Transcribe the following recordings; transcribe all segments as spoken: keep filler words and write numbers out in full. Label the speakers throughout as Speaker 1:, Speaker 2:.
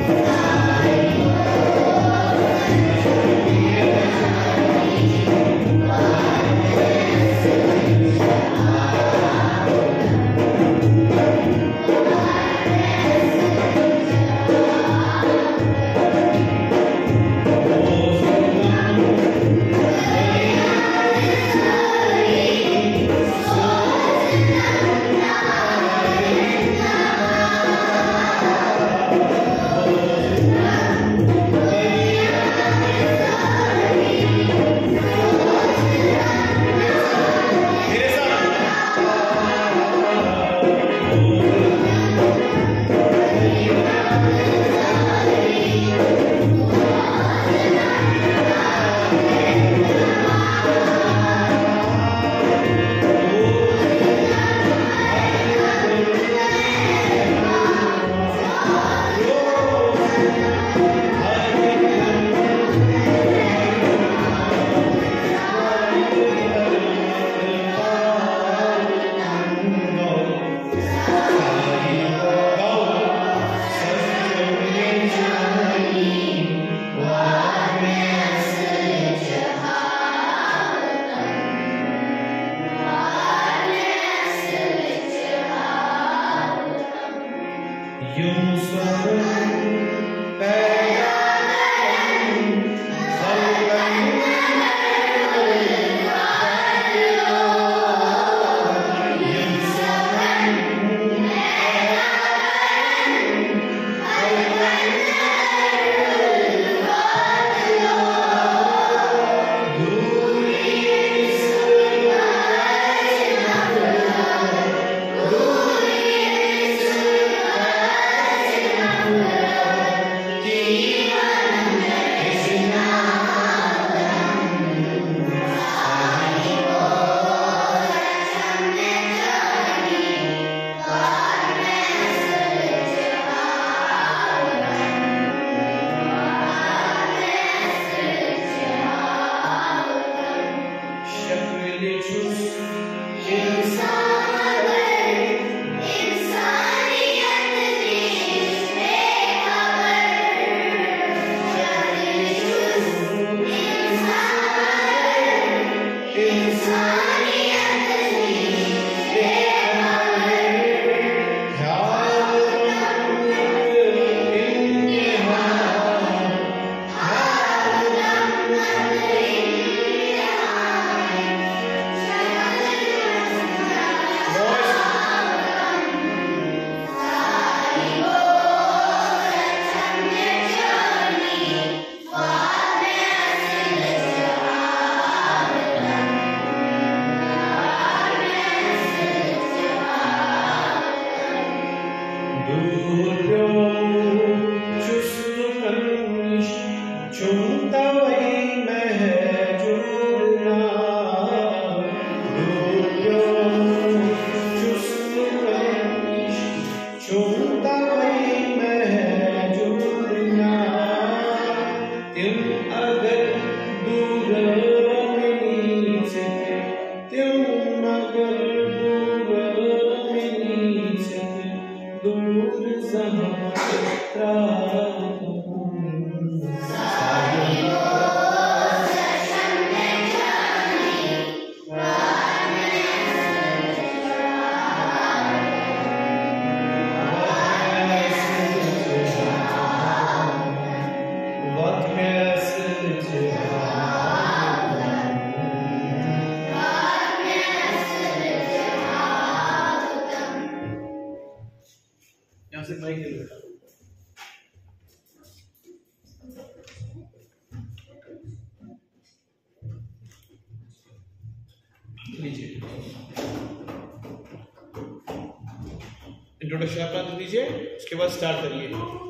Speaker 1: Introduction अपना दे दीजिए, उसके बाद स्टार्ट करिए।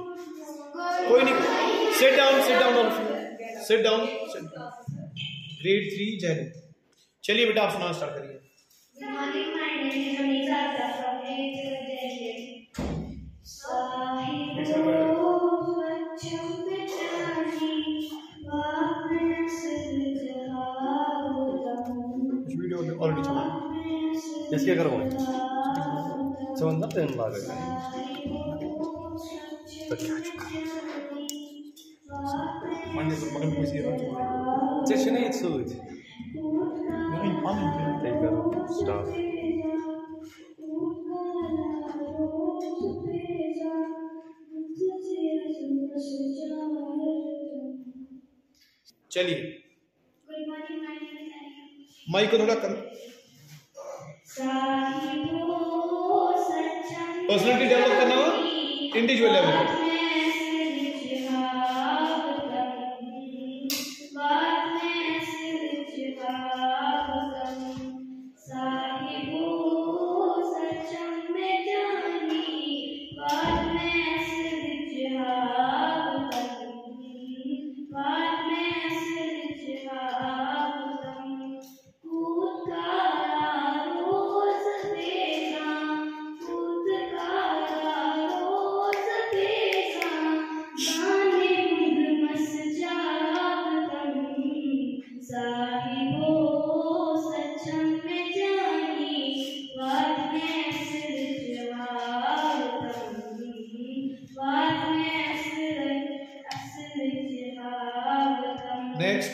Speaker 1: कोई नहीं, sit down sit down sit down grade three जय। चलिए बेटा आप सुनाना स्टार्ट करिए। वीडियो ऑलरेडी चला है, इसके करो चौंदा पेन बार है। Man is magan puisi raat.
Speaker 2: Țește ne țuți.
Speaker 1: Nein, panic.
Speaker 2: Take a stop.
Speaker 1: चलिए माइक को थोड़ा कम पर्सनालिटी डेवलप करना हो इंडिविजुअल लेवल पे next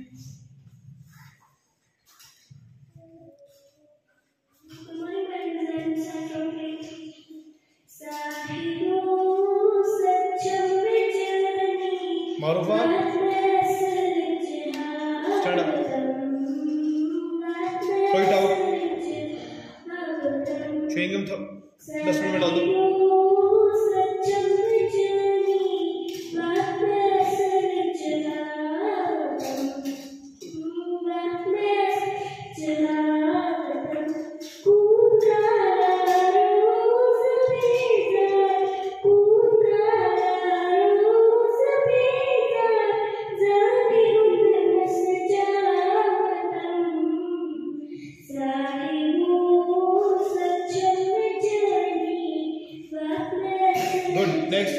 Speaker 1: Maroofa stand up throw it out chewing gum dustbin में डाल दो गुड नेक्स्ट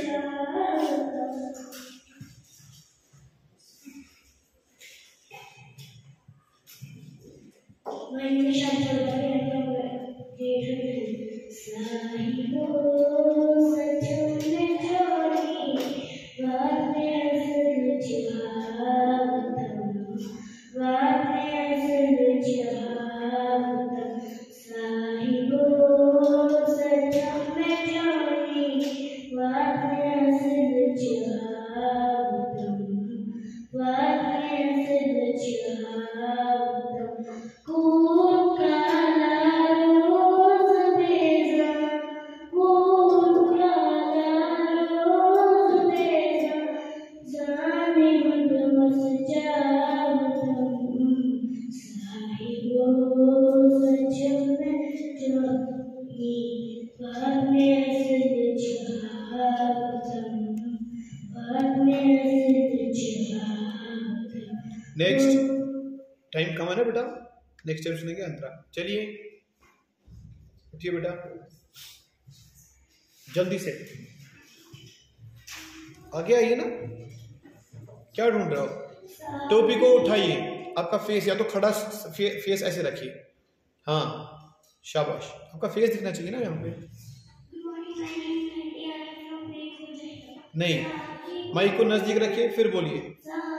Speaker 1: नेक्स्ट टाइम कम है ना बेटा नेक्स्ट टाइम सुनेंगे अंतरा चलिए उठिए बेटा जल्दी से आगे आइए ना क्या ढूंढ रहे हो टोपी को उठाइए आपका फेस या तो खड़ा फे, फेस ऐसे रखिए हाँ शाबाश आपका फेस दिखना चाहिए ना यहाँ पे नहीं माइक को नजदीक रखिए फिर बोलिए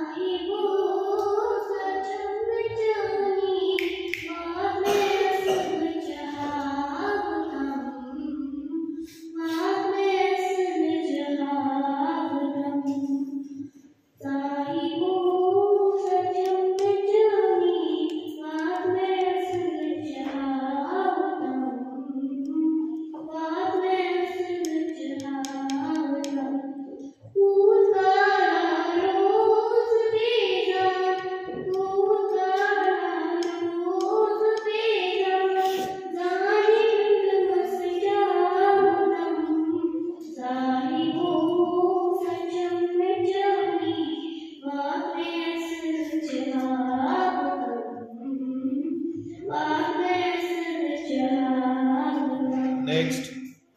Speaker 1: नेक्स्ट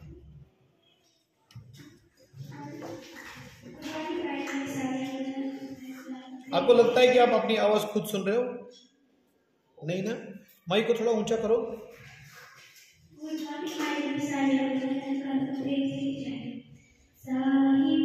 Speaker 1: आपको लगता है कि आप अपनी आवाज खुद सुन रहे हो नहीं ना माइक को थोड़ा ऊंचा करो साहिब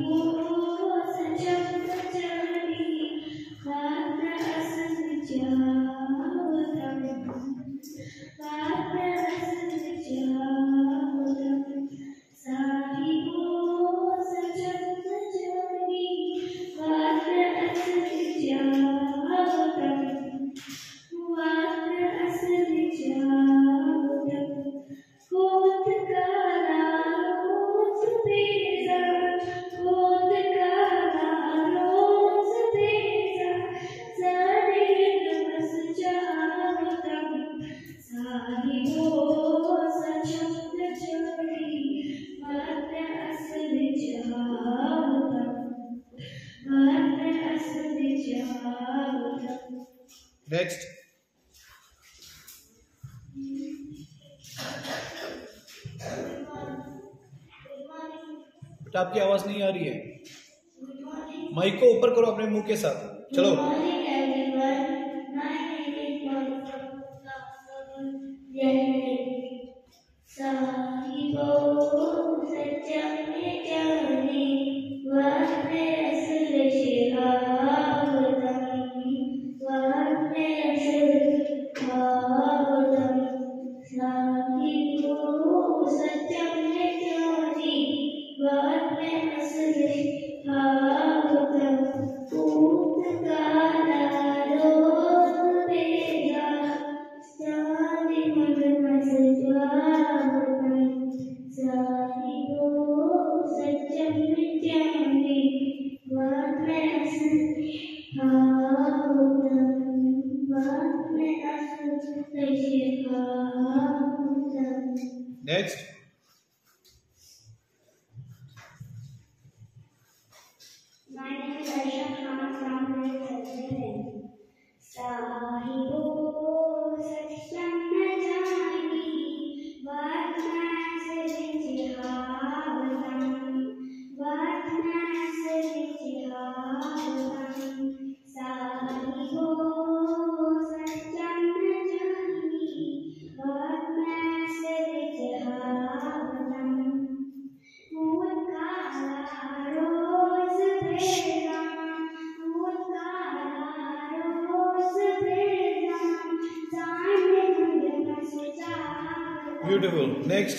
Speaker 1: नेक्स्ट। बेटा आपकी आवाज नहीं आ रही है, माइक को ऊपर करो अपने मुंह के साथ। चलो next.
Speaker 3: My name is Aisha Khan from Brazil. साहिबो सत्यम न जानी बात न सरिहावतम बात न सरिहावतम साहिबो सत्यम न जानी बात न सरिहावतम भूत काला रोज बेगा भूत काला रोज बेगा जाने मुझे मसजा।
Speaker 1: ब्यूटीफुल। नेक्स्ट।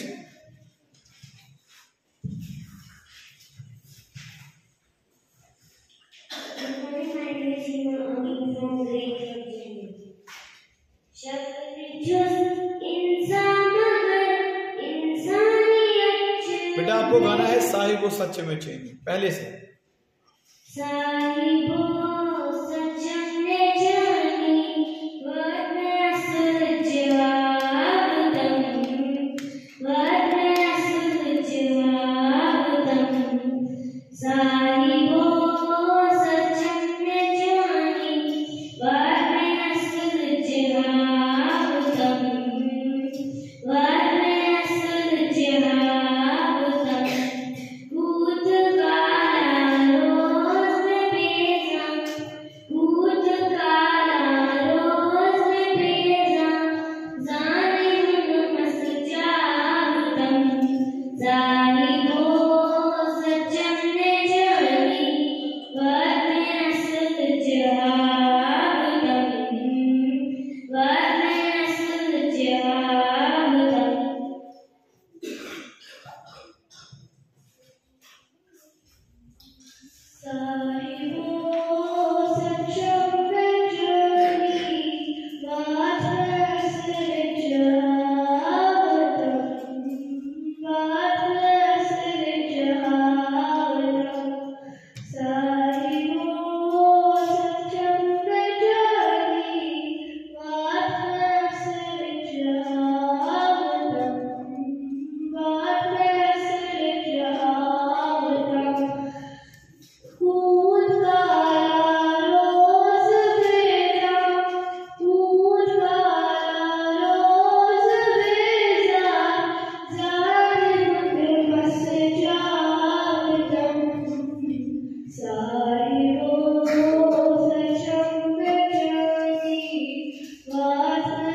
Speaker 1: बेटा आपको गाना है साहिबो सच में चैनी, पहले से।
Speaker 3: साहिबो सच में जानी वरना सुलझावतम वरना सुलझावतम साहिबो सच में जानी वरना सुलझावतम वरना सुलझावतम भूत काला रोज बेजा भूत काला रोज बेजा जाने मन मस जावतम साहिबो सचम ने जानी वरना सुलझावतम वरना सुलझावतम। साहिबो सचम में जानी बात न सरिहावतम बात न सरिहावतम साहिबो सचम में जानी बात न सरिहावतम बात न सरिहावतम भूत काला रोज बेजा भूत काला रोज बेजा जाने मुझे मस जावतम साहिबो सचम में जानी बात न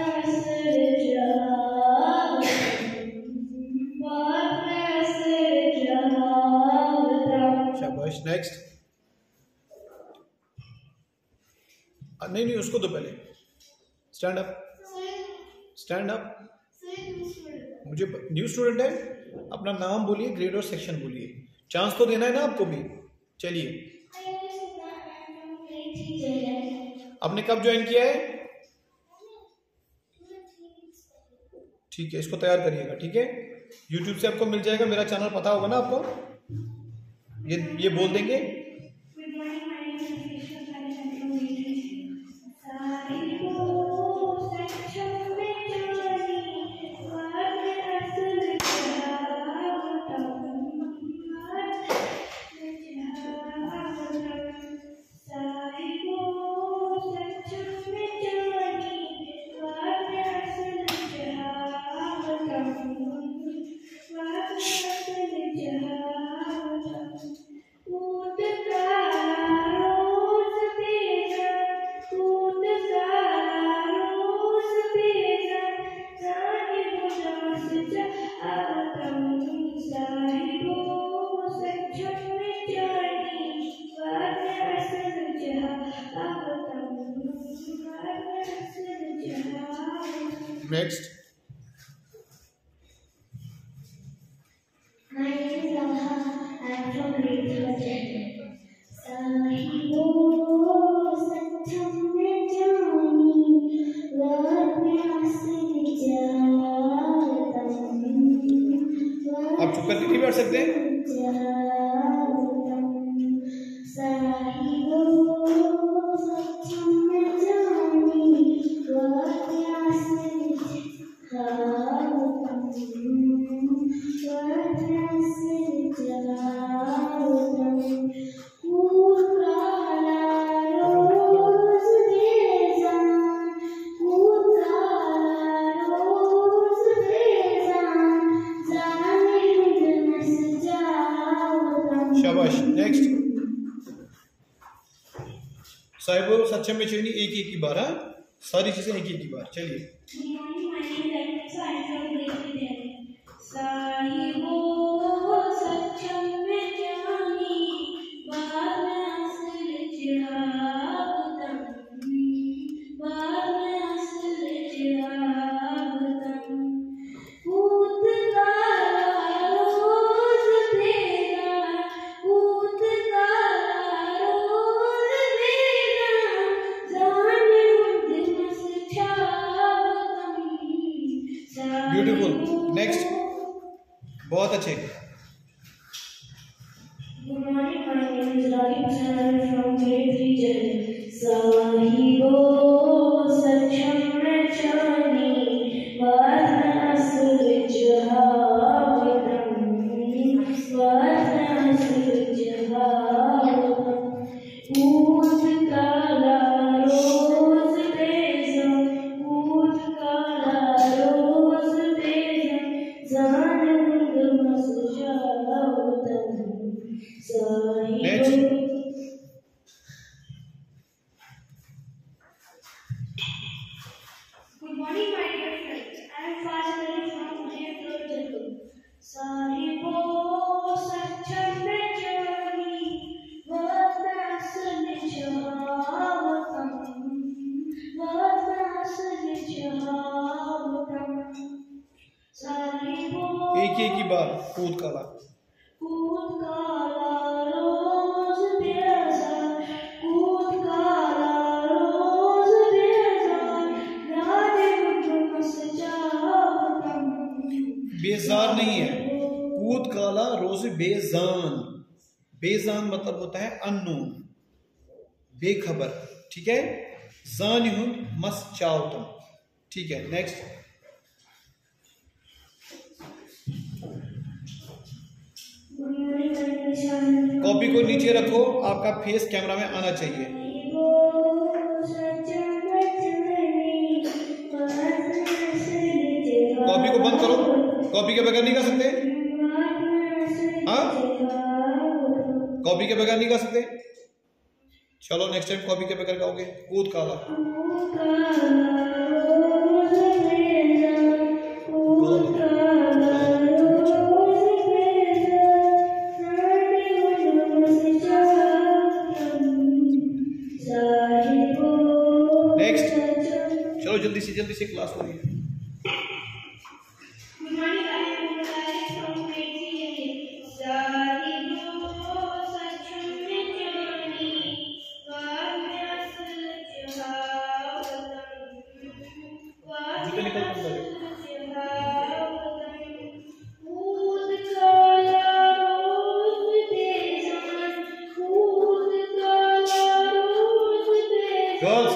Speaker 3: सरिहावतम बात न सरिहावतम।
Speaker 1: शाबाश। नेक्स्ट। नहीं नहीं उसको तो पहले स्टैंड अप स्टैंड अप। मुझे न्यू स्टूडेंट है, अपना नाम बोलिए, ग्रेड और सेक्शन बोलिए, चांस तो देना है ना आपको भी। चलिए आपने कब ज्वाइन किया है? ठीक है, इसको तैयार करिएगा। ठीक है, यूट्यूब से आपको मिल जाएगा, मेरा चैनल पता होगा ना आपको, ये ये बोल देंगे।
Speaker 3: साहिबो सच में
Speaker 1: next.
Speaker 3: My name is Lamha. I am from grade third. साहिबो सच्चम में जानी वाद में आसिल जातम।
Speaker 1: आप चुप करके नहीं बैठ सकते?
Speaker 3: साहिबो सच्चम में जानी वाद में आसिल जातम। वाद में आसिल जातम।
Speaker 1: शाबाश। नेक्स्ट। साहिबो सच्चे में चैनी एक एक की बार, हाँ सारी चीजें एक एक की बार। चलिए। ब्यूटीफुल। नेक्स्ट। बहुत अच्छे।
Speaker 3: Good morning, my name is Ravi Prasad from grade three J. साहिबो सच्चम में जानी वाद में आसिल जातम। वाद में आसिल जातम। ऊद काला रोज बेज़म। ऊद काला रोज बेज़म। जान गुल मसजातम।
Speaker 1: Next.
Speaker 3: Good morning, my dear friends. I am Fazil from Jaipur. साहिबो सच्चम में जानी वाद में आसिल जातम। वाद में आसिल जातम। साहिबो
Speaker 1: एक एक की बार। कूद काला।
Speaker 3: कूद काला रोज बेजार। कूद काला रोज बेजार। यादें मुझको मस जातम।
Speaker 1: बेजार नहीं है, कूद काला रोज बेजान। बेजान मतलब होता है अननोन, बेखबर। ठीक है। जान हुन मस चावतम। ठीक है। नेक्स्ट। कॉपी को नीचे रखो, आपका फेस कैमरा में आना चाहिए। कॉपी को बंद करो, कॉपी के बगैर नहीं कर सकते। हाँ, कॉपी के बगैर नहीं कर सकते। चलो नेक्स्ट टाइम कॉपी के बगैर गाओगे। कूद काला। नेक्स्ट। चलो जल्दी से जल्दी से क्लास हो रही है। गर्ल्स।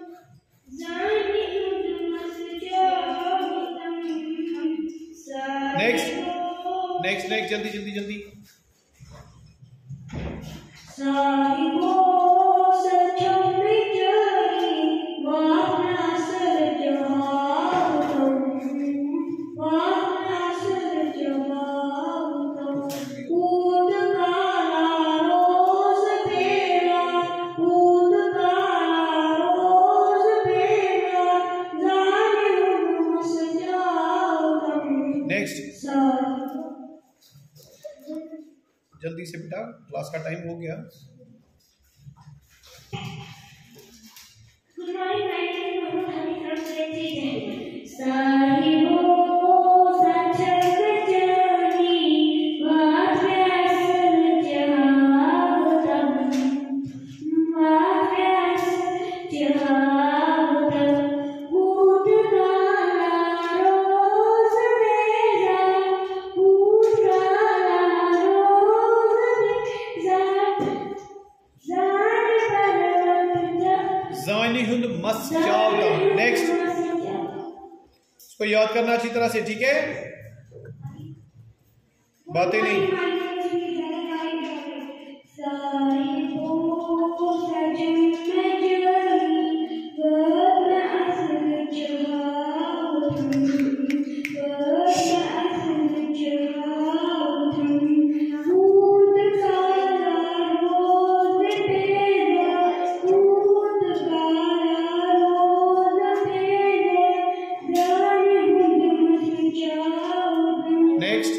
Speaker 1: नेक्स्ट नेक्स्ट नेक्स्ट जल्दी जल्दी जल्दी।
Speaker 3: साहिबो सच्चम में जानी वाद में आसिल जातम। वाद में आसिल जातम। कूद काला रोज बेजार। कूद काला रोज बेजार। जाने गुल मस जातम।
Speaker 1: नेक्स्ट।
Speaker 3: साहिबो
Speaker 1: जल्दी से बेटा, क्लास का टाइम हो गया।
Speaker 3: Good morning, my name is Mohammed Hani from grade three. साहिबो सचक जानी वाप्यासल जहावतम वाप्यास जहावतम भूत काला रोज बेजा भूत काला रोज बेजा जान परवत
Speaker 1: जानी हुंद मस जावतम। नेक्स्ट, इसको याद करना अच्छी तरह से, ठीक है? बातें नहीं। Next,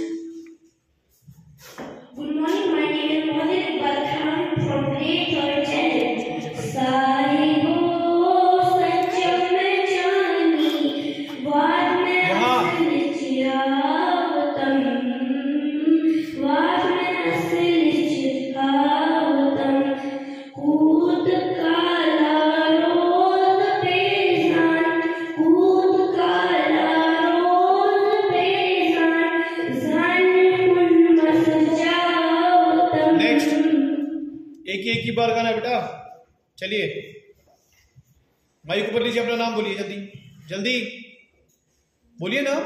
Speaker 3: Good morning, my name is Mohit Iqbal Khan from grade third channel. साहिबो सच में जानी वाद में असल चिरावतम वाद में असल चिरावतम कूद काला रोज बेजान कूद काला रोज बेजान जान मस जावतम।
Speaker 1: नेक्स्ट, एक ही एक ही बार गाना बेटा। चलिए, माइक ऊपर लीजिए, अपना नाम बोलिए, जल्दी जल्दी बोलिए ना।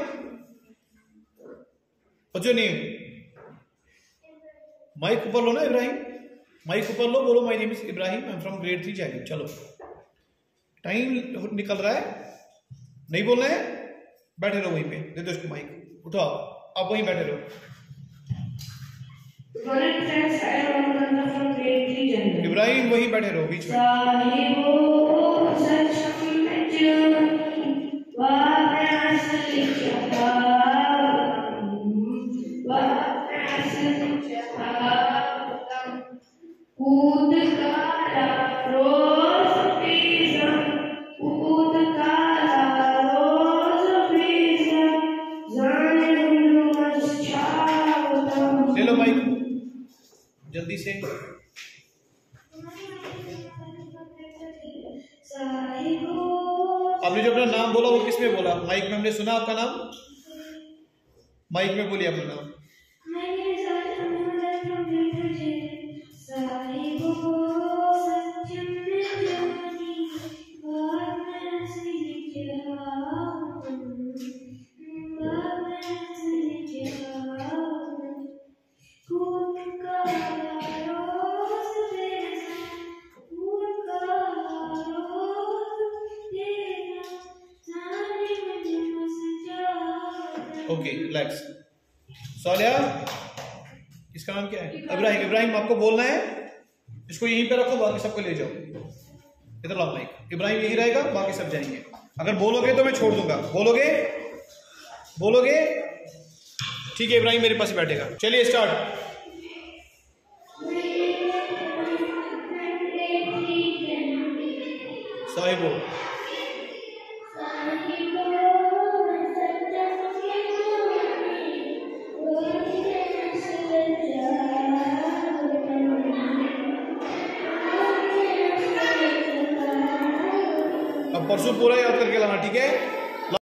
Speaker 1: What's your name? माइक ऊपर लो ना इब्राहिम, माइक ऊपर लो, बोलो my name is Ibrahim, I am from grade three जैगब। चलो, टाइम निकल रहा है, नहीं बोलना है, बैठे रहो वहीं पे। दे दो इसको माइक, उठाओ, आप वहीं बैठे रहो।
Speaker 3: Good morning, friends. I am Amanda from grade three channel.
Speaker 1: Ibrahim वहीं बैठे रहो बीच में।
Speaker 3: साहिबो सच में जानी वाप्यास जहावतम वाप्यास जहावतम कूद काला रोज बेजान कूद काला रोज बेजान जाने मस जावतम।
Speaker 1: ले लो माइक जल्दी से। आपने जो अपना नाम बोला वो किसमें बोला? माइक में हमने सुना आपका नाम, माइक में बोलिए अपना नाम। Okay, relax. सालिया, इसका नाम क्या है? इब्राहिम। इब्राहिम आपको बोलना है, इसको यहीं पे रखो, बाकी सबको ले जाओ। इधर लाओ माइक। इब्राहिम यही रहेगा, बाकी सब जाएंगे। अगर बोलोगे तो मैं छोड़ दूंगा। बोलोगे बोलोगे ठीक है, इब्राहिम मेरे पास ही बैठेगा। चलिए स्टार्ट। साहिबो अब परसों पूरा याद करके लाना, ठीक है?